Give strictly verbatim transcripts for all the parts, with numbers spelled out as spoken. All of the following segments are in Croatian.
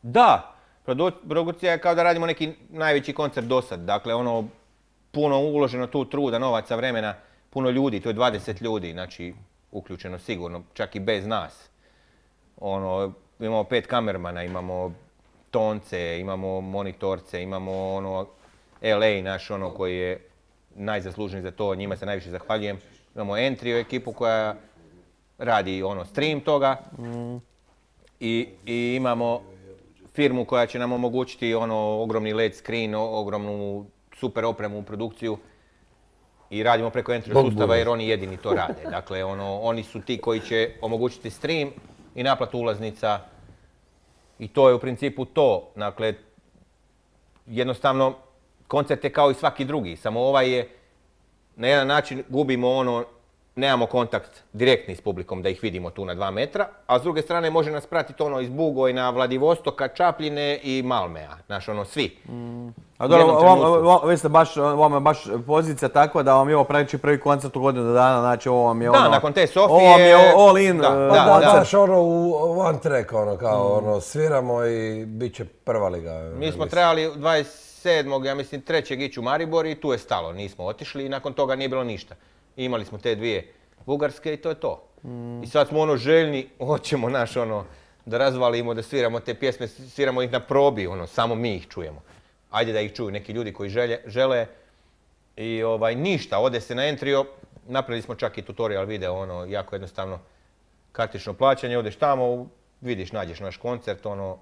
Da, produkcija je kao da radimo neki najveći koncert do sad. Dakle, ono, puno uloženo tu truda, novaca, vremena, puno ljudi, to je dvadeset ljudi, znači, uključeno sigurno, čak i bez nas. Ono, imamo pet kamermana, imamo tonce, imamo monitorce, imamo ono, L A naš ono koji je najzaslužniji za to, njima se najviše zahvaljujem. Imamo Entry ekipu koja radi ono stream toga mm. I, i imamo firmu koja će nam omogućiti ono ogromni L E D screen, ogromnu super opremu u produkciju i radimo preko Entry sustava jer oni jedini to rade. Dakle, ono, oni su ti koji će omogućiti stream i naplatu ulaznica i to je u principu to. Dakle, jednostavno koncert je kao i svaki drugi, samo ovaj je na jedan način gubimo ono, nemamo kontakt direktni s publikom da ih vidimo tu na dva metra, a s druge strane može nas pratiti ono iz Bugojna, Vladivostoka, Čapljine i Malmea, znaš ono svi. Mm. A dobro, vi ste baš, vam je baš pozicija takva da vam je ovo praktički prvi koncert u godinu dana, znači ovo vam je ono... Da, nakon te Sofije... Ovo vam je all in da, da, da, da, baš ono u one track, ono kao mm. ono, sviramo i bit će prva liga. Mi smo trebali dvadeset sedmog ja mislim, trećeg ići u Maribor i tu je stalo, nismo otišli i nakon toga nije bilo ništa. Imali smo te dvije bugarske i to je to. Mm. I sad smo ono željni, hoćemo naš ono, da razvalimo, da sviramo te pjesme, sviramo ih na probi, ono, samo mi ih čujemo. Ajde da ih čuju neki ljudi koji želje, žele. I ovaj, ništa, ode se na Entrio, napravili smo čak i tutorial video, ono, jako jednostavno, kartično plaćanje, odeš tamo, vidiš, nađeš naš koncert, ono,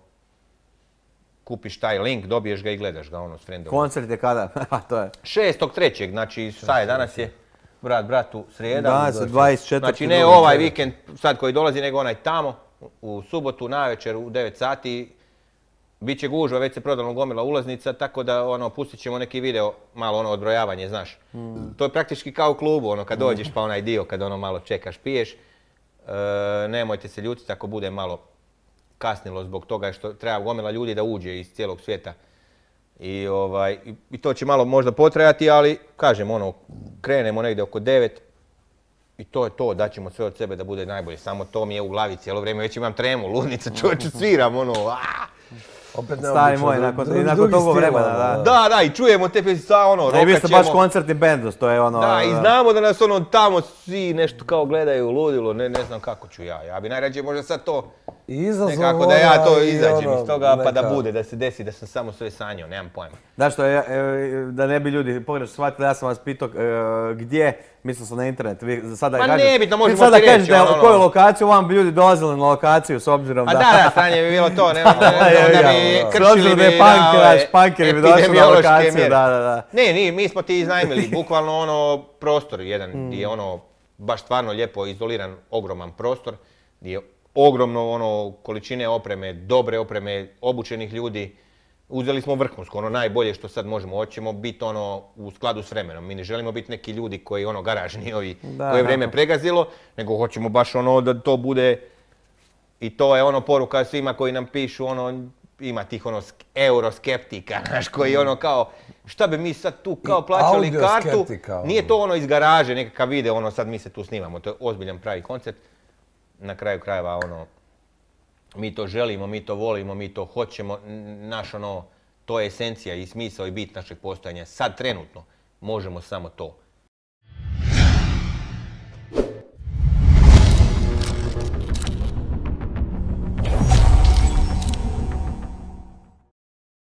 kupiš taj link, dobiješ ga i gledaš ga, ono, s friendom. Koncert je kada? to je. šestog trećeg znači, šta je, danas je brat bratu srijeda. Danas je dvadeset četvrti Znači, ne ovaj vikend sad koji dolazi, nego onaj tamo, u subotu, navečer, u devet sati. Biće gužva, već se prodalo gomila ulaznica, tako da ono, pustit ćemo neki video, malo ono odbrojavanje, znaš. Mm. To je praktički kao u klubu, ono, kad dođeš pa onaj dio, kad ono malo čekaš, piješ. E, nemojte se ljutiti ako bude malo kasnilo zbog toga što treba gomila ljudi da uđe iz cijelog svijeta. I, ovaj, i to će malo možda potrajati, ali kažem, ono, krenemo negdje oko devet i to je to, daćemo sve od sebe da bude najbolje. Samo to mi je u glavi cijelo vrijeme, već imam tremu, ludnica, čovječe, sviram, ono, aaa. Opet Stari moj, nakon, i nakon tog vremena, da. Da, da, i čujemo te pjesme, sa ono, rokaćemo. I vi ste baš koncertni bend, to je ono... Da, i znamo da nas ono tamo svi nešto kao gledaju, ludilo, ne, ne znam kako ću ja. Ja bi najrađe možda sad to, nekako da ja to izađem iz toga, pa da bude, da se desi da sam samo sve sanjao, nemam pojma. Da što, da ne bi ljudi pogrešno shvatili, ja sam vas pitao gdje, mislio sam na internet, vi sada kažete... Ma nebitno, možemo ti reći. Vi sada kažete u koju lokaciju, vam bi ljudi dolazili na lokaciju s obzirom da... A da, da, stanje bi bilo to, nema da bi kršili mi pankeri bi došli na lokaciju, da, da, da. Ne, nije, mi smo ti iznajmili, bukvalno ono prostor jedan gdje je ono baš stvarno lijepo izoliran, ogroman prostor, gdje je ogromno ono količine opreme, dobre opreme, obučenih ljudi. Uzeli smo vrhunsko, ono najbolje što sad možemo, hoćemo biti ono u skladu s vremenom. Mi ne želimo biti neki ljudi koji ono garažni ovi, koje je vrijeme pregazilo, nego hoćemo baš ono da to bude i to je ono poruka svima koji nam pišu ono, ima tih ono euroskeptika, znaš, koji ono kao, šta bi mi sad tu kao plaćali kartu, nije to ono iz garaže, nekakav video, ono sad mi se tu snimamo, to je ozbiljan pravi koncert, na kraju krajeva ono, mi to želimo, mi to volimo, mi to hoćemo, naš ono, to je esencija i smisao i bit našeg postojanja, sad trenutno možemo samo to.